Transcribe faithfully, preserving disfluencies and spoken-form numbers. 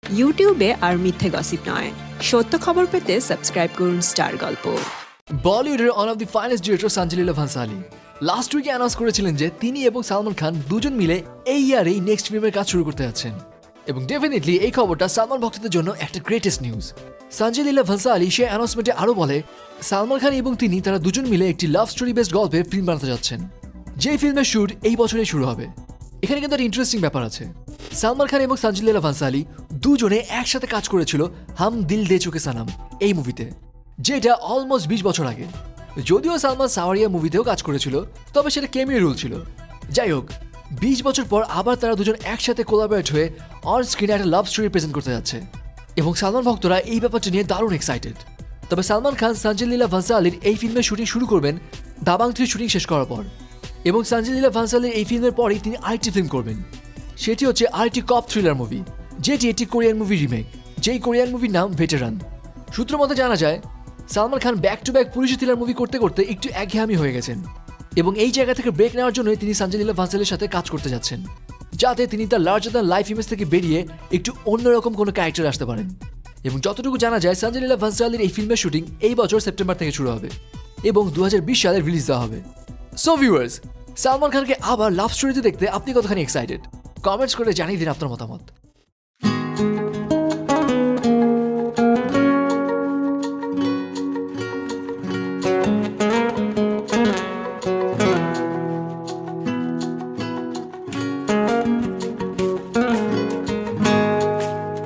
ইউটিউবে আর মিথ্যে গসিপ নয়, সত্য খবর পেতে সাবস্ক্রাইব করুন স্টার গল্প। বলিউডের one of the finest director Sanjay Leela Bhansali last উইকে অ্যানাউন্স করেছিলেন যে তিনি এবং সালমান খান দুজন মিলে এই ইয়ারেই নেক্সট ফিল্মের কাজ শুরু করতে যাচ্ছেন, এবং ডেফিনেটলি এই খবরটা সালমান ভক্তদের জন্য একটা গ্রেটেস্ট নিউজ। সঞ্জয় লীলা ভান্সালী সে অ্যানাউন্সমেন্টে আরও বলে, সালমান খান এবং তিনি তারা দুজন মিলে একটি লাভ স্টোরি বেসড গল্পে ফিল্ম বানাতে যাচ্ছেন, যে ফিল্মের শুট এই বছরেই শুরু হবে। এখানে কিন্তু একটা ইন্টারেস্টিং ব্যাপার আছে। সালমান খান এবং সঞ্জয় লীলা ভান্সালী দুজনে একসাথে কাজ করেছিল হাম দিল দে চুকে সানাম এই মুভিতে, যেটা অলমোস্ট বিশ বছর আগে। যদিও সালমান সাওয়ারিয়া মুভিতেও কাজ করেছিল, তবে সেটা কেমিও রোল ছিল। যাই হোক, বিশ বছর পর আবার তারা দুজন একসাথে কোলাবরেট হয়ে অন স্ক্রিনে একটা লাভ স্টোরি প্রেজেন্ট করতে যাচ্ছে, এবং সালমান ভক্তরা এই ব্যাপারটা নিয়ে দারুণ এক্সাইটেড। তবে সালমান খান সঞ্জয় লীলা ভান্সালীর এই ফিল্মের শুটিং শুরু করবেন দাবাং থ্রি শুটিং শেষ করার পর, এবং সঞ্জয় লীলা ভান্সালীর এই ফিল্মের পরেই তিনি আরেকটি ফিল্ম করবেন। সেটি হচ্ছে আরেকটি কপ থ্রিলার মুভি, যেটি একটি কোরিয়ান মুভি রিমেক, যেই কোরিয়ান মুভির নাম ভেটেরান। সূত্র মতে জানা যায়, Salman Khan back to back police thriller movie করতে করতে একটু একঘেয়ামি হয়ে গেছেন, এবং এই জায়গা থেকে ব্রেক নেওয়ার জন্যই তিনি সঞ্জয় লীলা ভান্সালীর সাথে কাজ করতে যাচ্ছেন, যাতে তিনি তার লার্জার দ্যান লাইফ ইমেজ থেকে বেরিয়ে একটু অন্যরকম কোনো ক্যারেক্টার আসতে পারেন। এবং যতটুকু জানা যায়, সঞ্জয় লীলা ভান্সালীর এই ফিল্মের শুটিং এই বছর সেপ্টেম্বর থেকে শুরু হবে এবং দু হাজার বিশ সালে রিলিজ দেওয়া হবে। সো ভিউয়ার্স, সালমান খানকে আবার লাভ স্টোরিতে দেখতে আপনি কতখানি এক্সাইটেড? কমেন্টস করে জানিয়ে দিন আপনার মতামত।